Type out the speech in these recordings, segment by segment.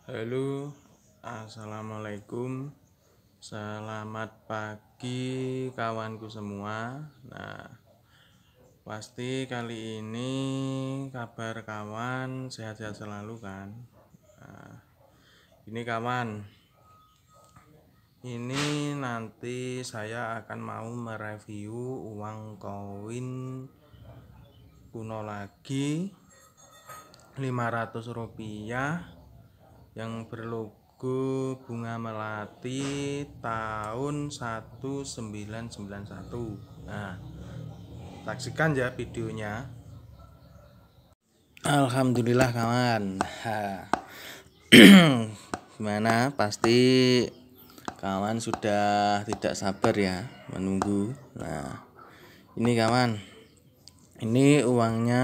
Halo, assalamualaikum, selamat pagi kawanku semua. Nah, pasti kali ini kabar kawan sehat-sehat selalu kan. Nah, ini kawan, ini nanti saya akan mau mereview uang koin kuno lagi Rp500 yang berlogo bunga melati tahun 1991. Nah, saksikan ya videonya. Alhamdulillah kawan. Gimana? Pasti kawan sudah tidak sabar ya menunggu. Nah, ini kawan. Ini uangnya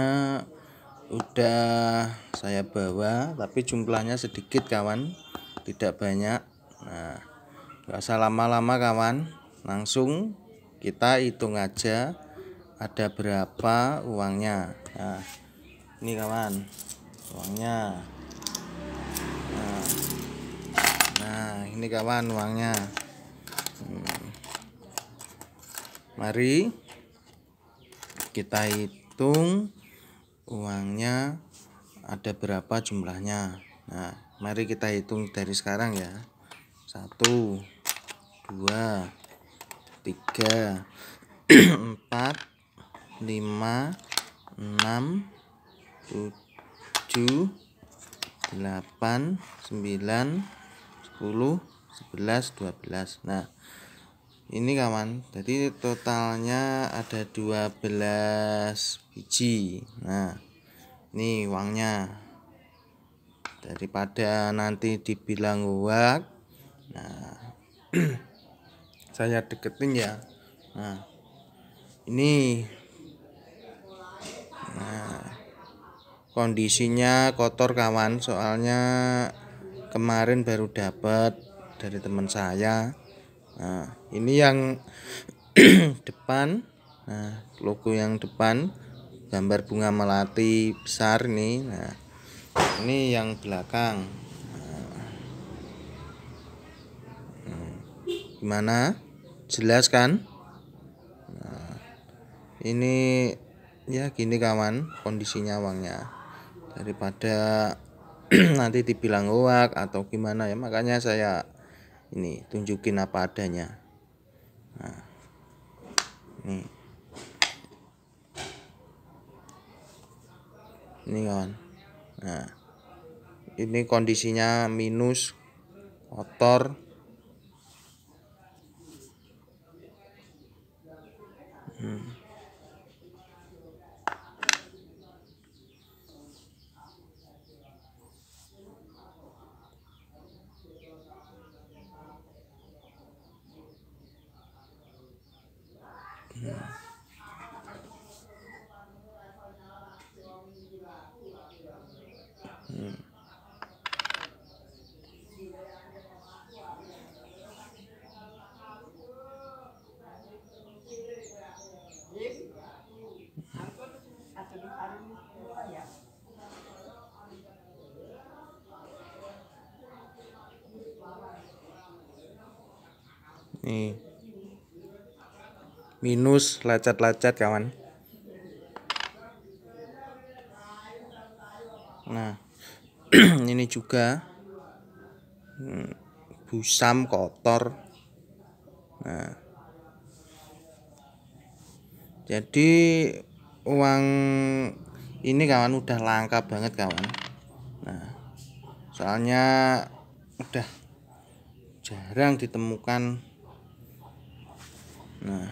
udah saya bawa, tapi jumlahnya sedikit kawan, tidak banyak. Nah, gak usah lama-lama kawan, langsung kita hitung aja ada berapa uangnya. Nah, ini kawan uangnya. Nah, ini kawan uangnya. Mari kita hitung uangnya ada berapa jumlahnya. Nah, mari kita hitung dari sekarang ya. 1, 2, 3, 4, 5, 6, 7, 8, 9, 10, 11, 12. Nah, ini kawan, jadi totalnya ada 12 biji. Nah, ini uangnya. Daripada nanti dibilang hoax, nah saya deketin ya. Nah, ini kondisinya kotor kawan, soalnya kemarin baru dapat dari teman saya. Nah, ini yang depan. Nah, logo yang depan gambar bunga melati besar nih. Nah, ini yang belakang. Gimana? Jelas kan? Nah, ini ya gini kawan kondisinya uangnya. Daripada nanti dibilang hoax atau gimana ya, makanya saya ini tunjukin apa adanya. Nah, ini kawan. Nah, ini kondisinya minus, kotor. Nih, minus lecet-lecet kawan. Nah, ini juga busam kotor. Nah, jadi uang ini kawan udah langka banget kawan. Nah, soalnya udah jarang ditemukan. Nah,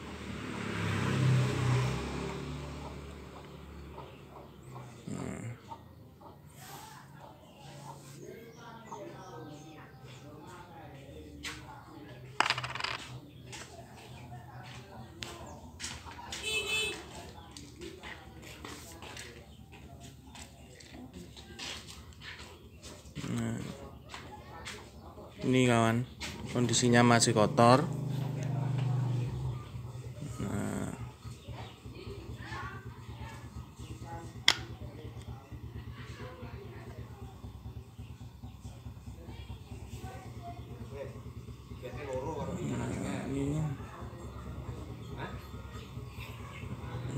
ini kawan kondisinya masih kotor.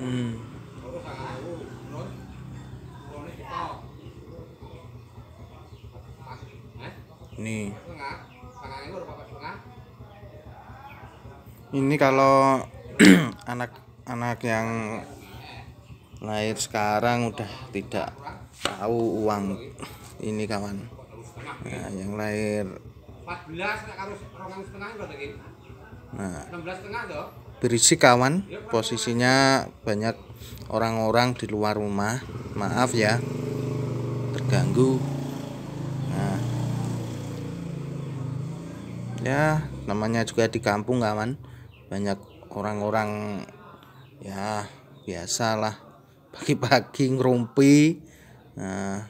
Ini kalau anak-anak yang lahir sekarang udah tidak tahu uang ini kawan. Nah, yang lahir 14 berisik kawan, posisinya banyak orang-orang di luar rumah, maaf ya terganggu. Nah, ya namanya juga di kampung kawan, banyak orang-orang ya biasalah pagi-pagi ngerumpi. Nah,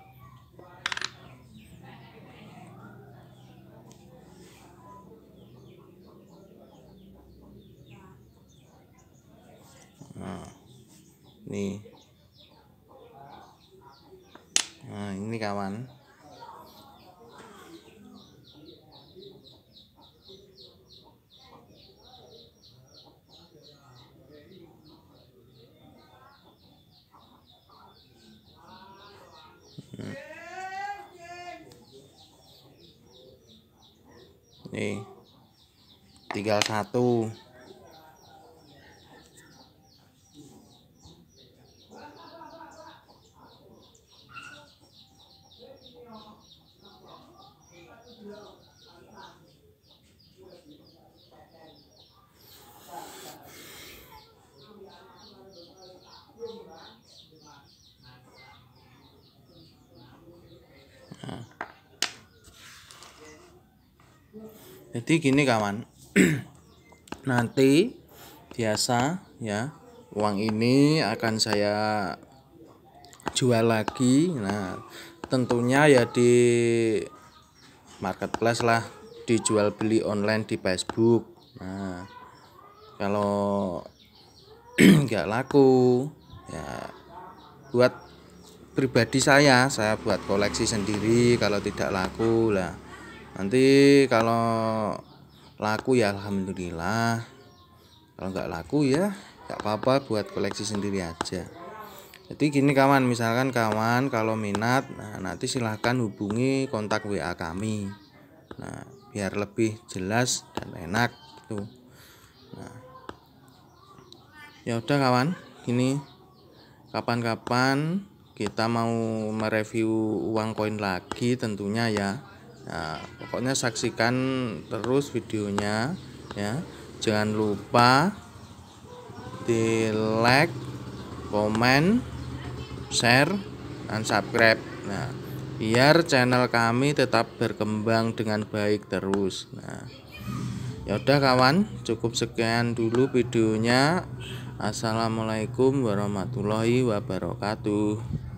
nih, nah ini kawan. Nih, tinggal satu. Jadi gini kawan, nanti biasa ya uang ini akan saya jual lagi. Nah tentunya ya di marketplace lah, dijual beli online di Facebook. Nah kalau nggak laku ya buat pribadi saya buat koleksi sendiri. Kalau tidak laku lah, nanti kalau laku ya alhamdulillah, kalau nggak laku ya nggak apa-apa, buat koleksi sendiri aja. Jadi gini kawan, misalkan kawan kalau minat, nah nanti silahkan hubungi kontak WA kami. Nah biar lebih jelas dan enak gitu. Nah, ya udah kawan, ini kapan-kapan kita mau mereview uang koin lagi tentunya ya. Nah, pokoknya saksikan terus videonya ya. Jangan lupa di like, komen, share, dan subscribe. Nah, biar channel kami tetap berkembang dengan baik terus. Nah, ya udah kawan, cukup sekian dulu videonya. Assalamualaikum warahmatullahi wabarakatuh.